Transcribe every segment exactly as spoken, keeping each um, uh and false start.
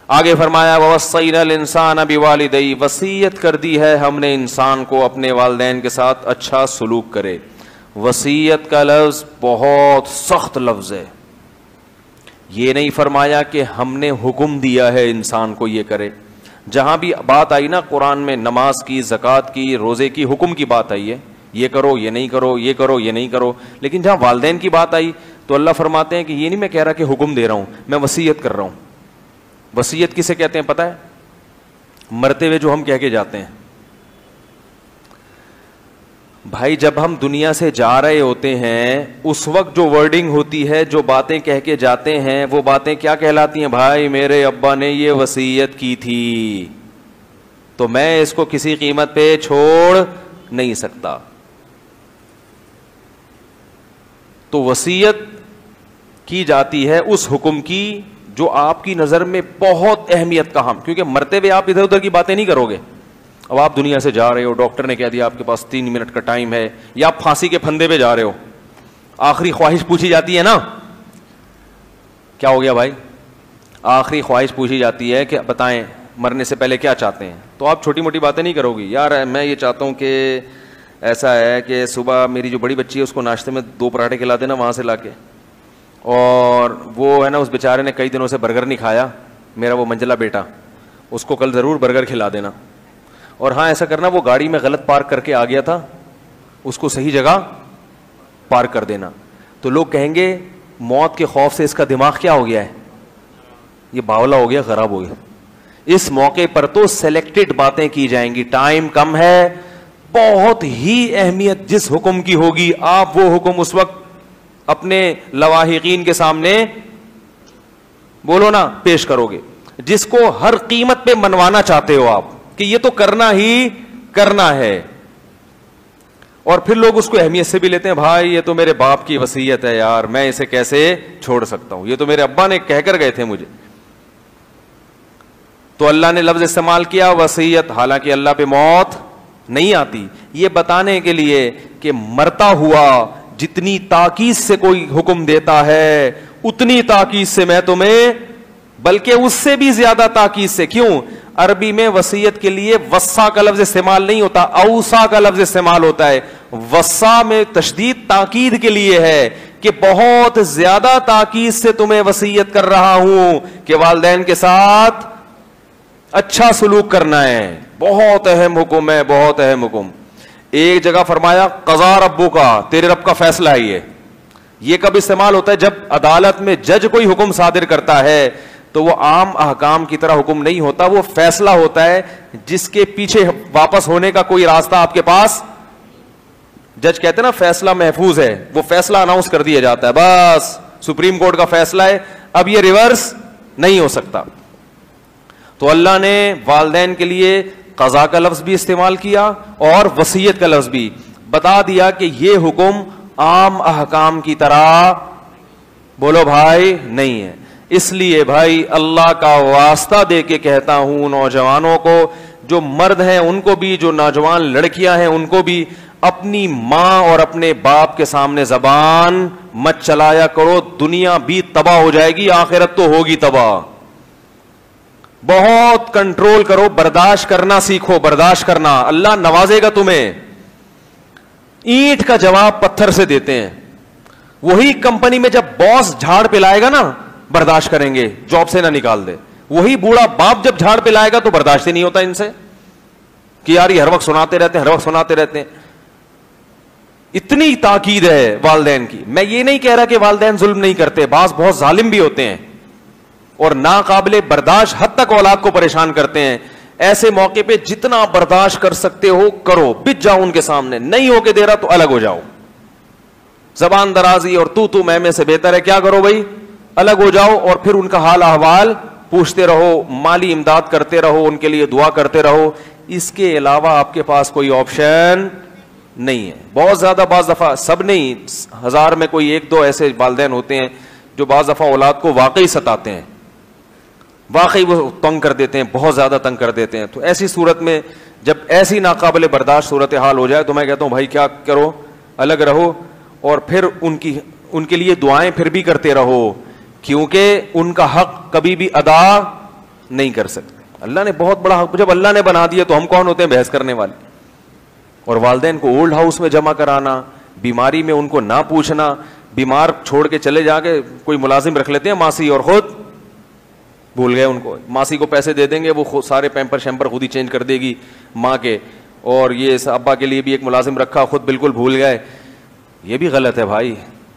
آگے فرمایا وَوَصَّيْنَا الْإِنسَانَ بِوَالِدَيْهِ، وصیت کر دی ہے ہم نے انسان کو اپنے والدین کے ساتھ اچھا سلوک کرے. وصیت کا لفظ بہت سخت لفظ ہے. یہ نہیں فرمایا کہ ہم نے حکم دیا ہے انسان کو یہ کرے. جہاں بھی بات آئی نا قرآن میں نماز کی، زکوٰۃ کی، روزے کی، حکم کی بات آئی ہے، یہ کرو یہ نہیں کرو، یہ کرو یہ نہیں کرو. لیکن جہاں والدین کی بات آئی تو اللہ فرماتے ہیں کہ یہ نہیں میں کہہ رہا کہ حکم دے رہا ہوں، میں وصیت کر رہا ہوں. وصیت کسے کہتے ہیں پتہ ہے؟ مرتے ہوئے جو ہم کہہ کے جاتے ہیں. بھائی جب ہم دنیا سے جا رہے ہوتے ہیں اس وقت جو ورڈنگ ہوتی ہے، جو باتیں کہہ کے جاتے ہیں، وہ باتیں کیا کہلاتی ہیں؟ بھائی میرے ابا نے یہ وصیت کی تھی تو میں اس کو کسی قیمت پہ چھوڑ نہیں سکتا. تو وصیت کی جاتی ہے اس حکم کی جو آپ کی نظر میں بہت اہمیت کا ہم، کیونکہ مرتے ہوئے آپ ادھر ادھر کی باتیں نہیں کرو گے. اب آپ دنیا سے جا رہے ہو، ڈاکٹر نے کہہ دیا آپ کے پاس تین منٹ کا ٹائم ہے، یا آپ پھانسی کے پھندے پہ جا رہے ہو، آخری خواہش پوچھی جاتی ہے نا، کیا ہو گیا بھائی؟ آخری خواہش پوچھی جاتی ہے کہ بتائیں مرنے سے پہلے کیا چاہتے ہیں. تو آپ چھوٹی موٹی باتیں نہیں کرو گی. یار میں یہ چاہتا ہوں کہ ایسا ہے کہ صبح میری جو بڑی بچی ہے اس کو ناشتے میں دو پراٹھے کھلا دینا وہاں سے لا کے، اور وہ ہے نا اس بیچارے نے کئی دنوں سے برگر نہیں کھایا، میرا وہ منجلا بیٹا، اس کو کل ضرور برگر کھلا دینا. اور ہاں ایسا کرنا وہ گاڑی میں غلط پارک کر کے آ گیا تھا، اس کو صحیح جگہ پارک کر دینا. تو لوگ کہیں گے موت کے خوف سے اس کا دماغ کیا ہو گیا ہے، یہ باولا ہو گیا، خراب ہو گیا. اس موقع پر تو سلیکٹڈ باتیں کی جائیں گی، ٹائم کم ہے، بہت ہی اہمیت جس حکم کی ہوگی آپ وہ حکم اس وقت اپنے لواحقین کے سامنے بولو نا پیش کرو گے، جس کو ہر قیمت پہ منوانا چاہتے ہو آپ کہ یہ تو کرنا ہی کرنا ہے. اور پھر لوگ اس کو اہمیت سے بھی لیتے ہیں، بھائی یہ تو میرے باپ کی وصیت ہے یار، میں اسے کیسے چھوڑ سکتا ہوں، یہ تو میرے ابا نے کہہ کر گئے تھے مجھے. تو اللہ نے لفظ استعمال کیا وصیت، حالانکہ اللہ پہ موت نہیں آتی، یہ بتانے کے لیے کہ مرتا ہوا جتنی تاکید سے کوئی حکم دیتا ہے اتنی تاکید سے میں تمہیں، بلکہ اس سے بھی زیادہ تاکید سے. کیوں؟ عربی میں وصیت کے لیے وصا کا لفظ استعمال نہیں ہوتا، اوصا کا لفظ استعمال ہوتا ہے. وصا میں تشدید تاکید کے لیے ہے کہ بہت زیادہ تاکید سے تمہیں وصیت کر رہا ہوں کہ والدین کے ساتھ اچھا سلوک کرنا ہے. بہت اہم حکم ہے، بہت اہم حکم. ایک جگہ فرمایا قضا ربو کا، تیرے رب کا فیصلہ ہے. یہ یہ کب استعمال ہوتا ہے؟ جب عدالت میں جج کوئی حکم صادر کرتا ہے تو وہ عام احکام کی طرح حکم نہیں ہوتا، وہ فیصلہ ہوتا ہے جس کے پیچھے واپس ہونے کا کوئی راستہ آپ کے پاس. جج کہتے ہیں نا فیصلہ محفوظ ہے، وہ فیصلہ اناؤنس کر دیا جاتا ہے، بس سپریم کورٹ کا فیصلہ ہے، اب یہ ریورس نہیں ہو سکتا. تو اللہ نے والدین کے لیے قضا کا لفظ بھی استعمال کیا اور وصیت کا لفظ بھی، بتا دیا کہ یہ حکم عام احکام کی طرح بولو بھائی نہیں ہے. اس لیے بھائی اللہ کا واسطہ دے کے کہتا ہوں نوجوانوں کو، جو مرد ہیں ان کو بھی، جو نوجوان لڑکیاں ہیں ان کو بھی، اپنی ماں اور اپنے باپ کے سامنے زبان مت چلایا کرو. دنیا بھی تباہ ہو جائے گی، آخرت تو ہوگی تباہ. بہت کنٹرول کرو، برداشت کرنا سیکھو، برداشت کرنا، اللہ نوازے گا تمہیں. اینٹ کا جواب پتھر سے دیتے ہیں. وہی کمپنی میں جب باس جھاڑ پہ لائے گا نا برداشت کریں گے، جاب سے نہ نکال دے. وہی بوڑھا باپ جب جھاڑ پہ لائے گا تو برداشت ہی نہیں ہوتا ان سے کہ یار یہ ہر وقت سناتے رہتے ہیں، ہر وقت سناتے رہتے ہیں. اتنی تاکید ہے والدین کی. میں یہ نہیں کہہ رہا کہ والدین ظلم نہیں کرتے، بعض بہت ظالم بھی ہوتے ہیں اور ناقابل برداشت حد تک اولاد کو پریشان کرتے ہیں. ایسے موقع پہ جتنا برداشت کر سکتے ہو کرو، بچ جاؤ ان کے سامنے. نہیں ہو کے دے رہا تو الگ ہو جاؤ. زبان درازی اور تو تو میں میں سے بہتر ہے کیا کرو بھائی، الگ ہو جاؤ اور پھر ان کا حال احوال پوچھتے رہو، مالی امداد کرتے رہو، ان کے لیے دعا کرتے رہو. اس کے علاوہ آپ کے پاس کوئی آپشن نہیں ہے. بہت زیادہ بعض دفعہ، سب نہیں، ہزار میں کوئی ایک دو ایسے والدین ہوتے ہیں جو بعض دفعہ اولاد کو واقعی ستاتے ہیں، واقعی وہ تنگ کر دیتے ہیں، بہت زیادہ تنگ کر دیتے ہیں. تو ایسی صورت میں جب ایسی ناقابل برداشت صورتحال ہو جائے تو میں کہتا ہوں بھائی کیا کرو، الگ رہو اور پھر ان کی ان کے لیے دعائیں پھر بھی کرتے رہو، کیونکہ ان کا حق کبھی بھی ادا نہیں کر سکتے. اللہ نے بہت بڑا حق, جب اللہ نے بنا دیا تو ہم کون ہوتے ہیں بحث کرنے والے. اور والدین کو اولڈ ہاؤس میں جمع کرانا, بیماری میں ان کو نہ پوچھنا, بیمار چھوڑ کے چلے جا کے کوئی ملازم رکھ لیتے ہیں ماسی, اور خود بھول گئے ان کو. ماسی کو پیسے دے دیں گے, وہ سارے پیمپر شیمپر خود ہی چینج کر دے گی ماں کے, اور یہ ابا کے لیے بھی ایک ملازم رکھا, خود بالکل بھول گئے. یہ بھی غلط ہے بھائی.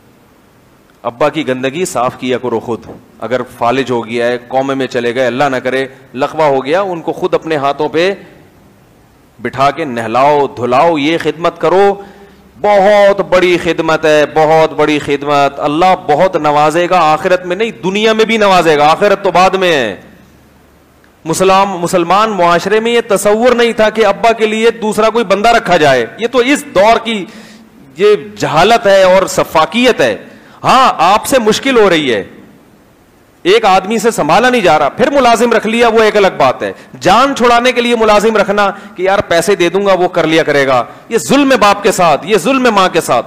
ابا کی گندگی صاف کیا کرو خود. اگر فالج ہو گیا ہے, قومے میں چلے گئے, اللہ نہ کرے لقوہ ہو گیا, ان کو خود اپنے ہاتھوں پہ بٹھا کے نہلاؤ دھلاؤ, یہ خدمت کرو. بہت بڑی خدمت ہے, بہت بڑی خدمت. اللہ بہت نوازے گا, آخرت میں نہیں دنیا میں بھی نوازے گا, آخرت تو بعد میں ہے. مسلمان مسلمان معاشرے میں یہ تصور نہیں تھا کہ ابا کے لیے دوسرا کوئی بندہ رکھا جائے. یہ تو اس دور کی یہ جہالت ہے اور سفاکیت ہے. ہاں آپ سے مشکل ہو رہی ہے, ایک آدمی سے سنبھالا نہیں جا رہا, پھر ملازم رکھ لیا, وہ ایک الگ بات ہے. جان چھڑانے کے لیے ملازم رکھنا کہ یار پیسے دے دوں گا وہ کر لیا کرے گا, یہ ظلم ہے باپ کے ساتھ, یہ ظلم ہے ماں کے ساتھ.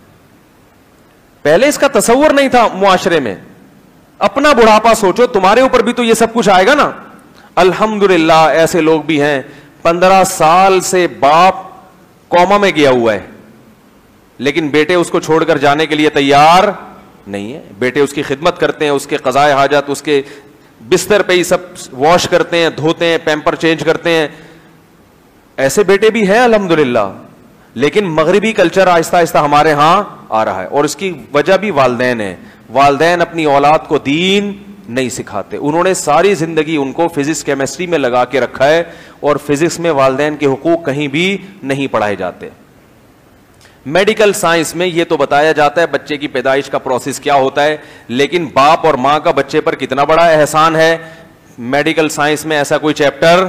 پہلے اس کا تصور نہیں تھا معاشرے میں. اپنا بڑھاپا سوچو, تمہارے اوپر بھی تو یہ سب کچھ آئے گا نا. الحمدللہ ایسے لوگ بھی ہیں, پندرہ سال سے باپ کوما میں گیا ہوا ہے, لیکن بیٹے اس کو چھوڑ کر جانے کے لیے تیار نہیں ہے. بیٹے اس کی خدمت کرتے ہیں, اس کے قضائے حاجت اس کے بستر پہ ہی سب واش کرتے ہیں, دھوتے ہیں, پیمپر چینج کرتے ہیں. ایسے بیٹے بھی ہیں الحمدللہ. لیکن مغربی کلچر آہستہ آہستہ ہمارے ہاں آ رہا ہے, اور اس کی وجہ بھی والدین ہے. والدین اپنی اولاد کو دین نہیں سکھاتے. انہوں نے ساری زندگی ان کو فزکس کیمسٹری میں لگا کے رکھا ہے, اور فزکس میں والدین کے حقوق کہیں بھی نہیں پڑھائے جاتے. میڈیکل سائنس میں یہ تو بتایا جاتا ہے بچے کی پیدائش کا پروسیس کیا ہوتا ہے, لیکن باپ اور ماں کا بچے پر کتنا بڑا احسان ہے. میڈیکل سائنس میں ایسا کوئی چیپٹر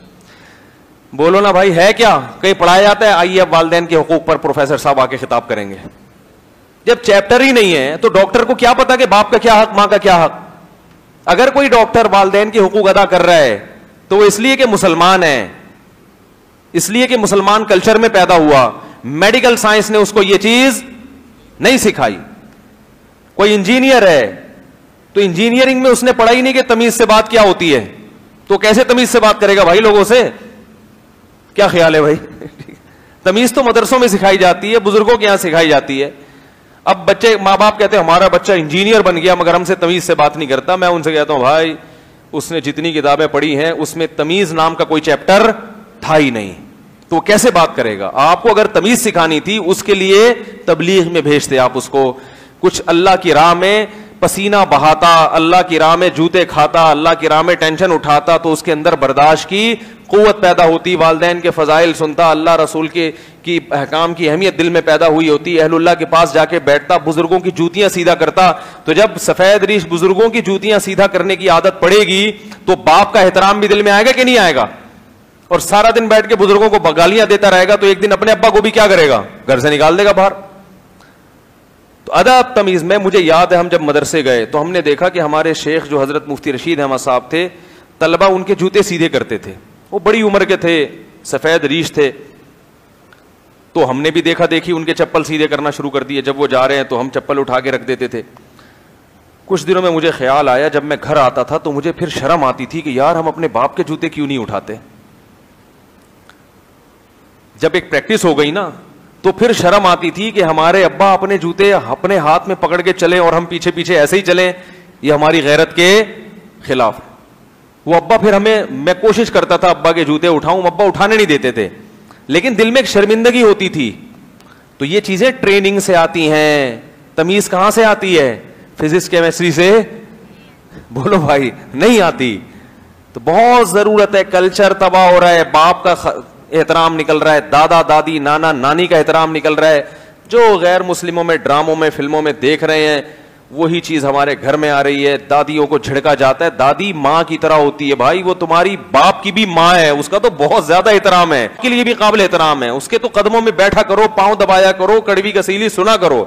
بولو نا بھائی ہے کیا, کہیں پڑھایا جاتا ہے؟ آئیے اب والدین کے حقوق پر پروفیسر صاحب آ کے خطاب کریں گے. جب چیپٹر ہی نہیں ہے تو ڈاکٹر کو کیا پتا کہ باپ کا کیا حق, ماں کا کیا حق. اگر کوئی ڈاکٹر والدین کے حقوق ادا کر رہا ہے تو وہ اس لیے کہ مسلمان ہے, اس لیے کہ مسلمان کلچر میں پیدا ہوا. میڈیکل سائنس نے اس کو یہ چیز نہیں سکھائی. کوئی انجینئر ہے تو انجینئرنگ میں اس نے پڑھا ہی نہیں کہ تمیز سے بات کیا ہوتی ہے, تو کیسے تمیز سے بات کرے گا بھائی لوگوں سے؟ کیا خیال ہے بھائی؟ تمیز تو مدرسوں میں سکھائی جاتی ہے, بزرگوں کے یہاں سکھائی جاتی ہے. اب بچے ماں باپ کہتے ہیں ہمارا بچہ انجینئر بن گیا مگر ہم سے تمیز سے بات نہیں کرتا. میں ان سے کہتا ہوں بھائی اس نے جتنی کتابیں پڑھی ہیں اس میں تمیز نام کا کوئی چیپٹر تھا ہی نہیں, تو وہ کیسے بات کرے گا؟ آپ کو اگر تمیز سکھانی تھی اس کے لیے تبلیغ میں بھیجتے آپ اس کو. کچھ اللہ کی راہ میں پسینہ بہاتا, اللہ کی راہ میں جوتے کھاتا, اللہ کی راہ میں ٹینشن اٹھاتا, تو اس کے اندر برداشت کی قوت پیدا ہوتی, والدین کے فضائل سنتا, اللہ رسول کے کی احکام کی اہمیت دل میں پیدا ہوئی ہوتی, اہل اللہ کے پاس جا کے بیٹھتا, بزرگوں کی جوتیاں سیدھا کرتا. تو جب سفید ریش بزرگوں کی جوتیاں سیدھا کرنے کی عادت پڑے گی تو باپ کا احترام بھی دل میں آئے گا کہ نہیں آئے گا؟ اور سارا دن بیٹھ کے بزرگوں کو بگالیاں دیتا رہے گا تو ایک دن اپنے ابا کو بھی کیا کرے گا؟ گھر سے نکال دے گا باہر. تو ادب تمیز میں مجھے یاد ہے ہم جب مدرسے گئے تو ہم نے دیکھا کہ ہمارے شیخ جو حضرت مفتی رشید احمد صاحب تھے, طلبہ ان کے جوتے سیدھے کرتے تھے. وہ بڑی عمر کے تھے, سفید ریش تھے, تو ہم نے بھی دیکھا دیکھی ان کے چپل سیدھے کرنا شروع کر دیے. جب وہ جا رہے ہیں تو ہم چپل اٹھا کے رکھ دیتے تھے. کچھ دنوں میں مجھے خیال آیا, جب میں گھر آتا تھا تو مجھے پھر شرم آتی تھی کہ یار ہم اپنے باپ کے جوتے کیوں نہیں اٹھاتے. جب ایک پریکٹس ہو گئی نا تو پھر شرم آتی تھی کہ ہمارے ابا اپنے جوتے اپنے ہاتھ میں پکڑ کے چلیں اور ہم پیچھے پیچھے ایسے ہی چلیں, یہ ہماری غیرت کے خلاف. وہ ابا پھر ہمیں, میں کوشش کرتا تھا ابا کے جوتے اٹھاؤں, ابا اٹھانے نہیں دیتے تھے, لیکن دل میں ایک شرمندگی ہوتی تھی. تو یہ چیزیں ٹریننگ سے آتی ہیں. تمیز کہاں سے آتی ہے؟ فزکس کیمسٹری سے بولو بھائی, نہیں آتی. تو بہت ضرورت ہے. کلچر تباہ ہو رہا ہے, باپ کا احترام نکل رہا ہے, دادا دادی نانا نانی کا احترام نکل رہا ہے. جو غیر مسلموں میں ڈراموں میں فلموں میں دیکھ رہے ہیں وہی چیز ہمارے گھر میں آ رہی ہے. دادیوں کو جھڑکا جاتا ہے, دادی ماں کی طرح ہوتی ہے بھائی, وہ تمہاری باپ کی بھی ماں ہے, اس کا تو بہت زیادہ احترام ہے, کے لیے بھی قابل احترام ہے. اس کے تو قدموں میں بیٹھا کرو, پاؤں دبایا کرو, کڑوی کسیلی سنا کرو.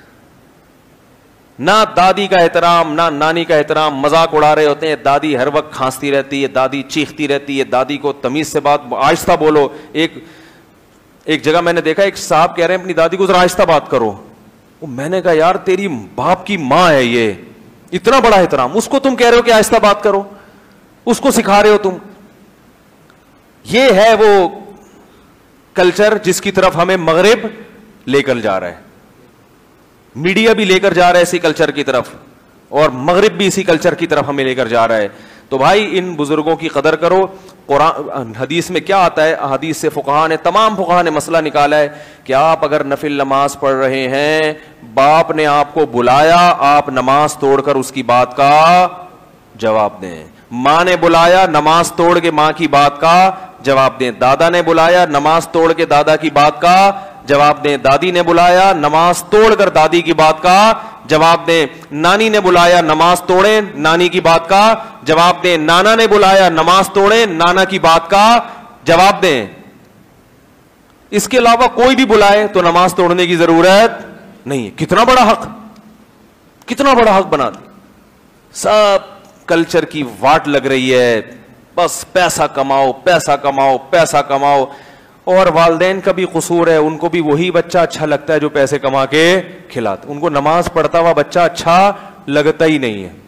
نہ دادی کا احترام نہ نانی کا احترام, مذاق اڑا رہے ہوتے ہیں. دادی ہر وقت کھانستی رہتی ہے, دادی چیختی رہتی ہے, دادی کو تمیز سے بات, آہستہ بولو. ایک ایک جگہ میں نے دیکھا ایک صاحب کہہ رہے ہیں اپنی دادی کو ذرا آہستہ بات کرو. میں نے کہا یار تیری باپ کی ماں ہے, یہ اتنا بڑا احترام, اس کو تم کہہ رہے ہو کہ آہستہ بات کرو. اس کو سکھا رہے ہو تم. یہ ہے وہ کلچر جس کی طرف ہمیں مغرب لے کر جا رہا ہے. میڈیا بھی لے کر جا رہا ہے اسی کلچر کی طرف, اور مغرب بھی اسی کلچر کی طرف ہمیں لے کر جا رہا ہے. تو بھائی ان بزرگوں کی قدر کرو. قرآن حدیث میں کیا آتا ہے؟ حدیث سے فقہا نے, تمام فقہا نے مسئلہ نکالا ہے کہ آپ اگر نفل نماز پڑھ رہے ہیں, باپ نے آپ کو بلایا, آپ نماز توڑ کر اس کی بات کا جواب دیں. ماں نے بلایا, نماز توڑ کے ماں کی بات کا جواب دیں. دادا نے بلایا, نماز توڑ کے دادا کی بات کا جواب دیں. دادی نے بلایا, نماز توڑ کر دادی کی بات کا جواب دیں. نانی نے بلایا, نماز توڑیں نانی کی بات کا جواب دیں. نانا نے بلایا, نماز توڑیں نانا کی بات کا جواب دیں. اس کے علاوہ کوئی بھی بلائے تو نماز توڑنے کی ضرورت نہیں ہے. کتنا بڑا حق, کتنا بڑا حق بنا دیا. سب کلچر کی واٹ لگ رہی ہے, بس پیسہ کماؤ پیسہ کماؤ پیسہ کماؤ. اور والدین کا بھی قصور ہے, ان کو بھی وہی بچہ اچھا لگتا ہے جو پیسے کما کے کھلاتا. ان کو نماز پڑھتا ہوا بچہ اچھا لگتا ہی نہیں ہے.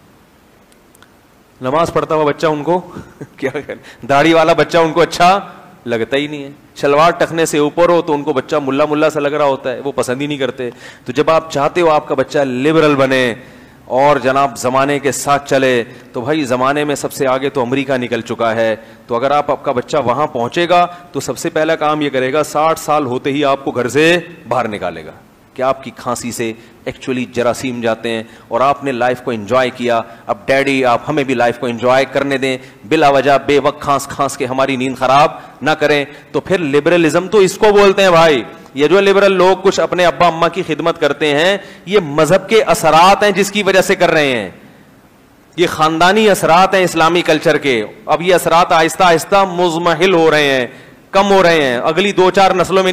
نماز پڑھتا ہوا بچہ ان کو کیا داڑھی والا بچہ ان کو اچھا لگتا ہی نہیں ہے. شلوار ٹخنے سے اوپر ہو تو ان کو بچہ ملا ملا سا لگ رہا ہوتا ہے, وہ پسند ہی نہیں کرتے. تو جب آپ چاہتے ہو آپ کا بچہ لبرل بنے اور جناب زمانے کے ساتھ چلے, تو بھائی زمانے میں سب سے آگے تو امریکہ نکل چکا ہے. تو اگر آپ آپ کا بچہ وہاں پہنچے گا تو سب سے پہلا کام یہ کرے گا, ساٹھ سال ہوتے ہی آپ کو گھر سے باہر نکالے گا کہ آپ کی کھانسی سے ایکچولی جراثیم جاتے ہیں اور آپ نے لائف کو انجوائے کیا. اب ڈیڈی آپ ہمیں بھی لائف کو انجوائے کرنے دیں, بلا وجہ بے وقت کھانس کھانس کے ہماری نیند خراب نہ کریں. تو پھر لبرلزم تو اس کو بولتے ہیں بھائی. یہ جو لبرل لوگ کچھ اپنے ابا اماں کی خدمت کرتے ہیں, یہ مذہب کے اثرات ہیں جس کی وجہ سے کر رہے ہیں. یہ خاندانی اثرات ہیں اسلامی کلچر کے. اب یہ اثرات آہستہ آہستہ مزمحل ہو رہے ہیں, کم ہو رہے ہیں. اگلی دو چار نسلوں میں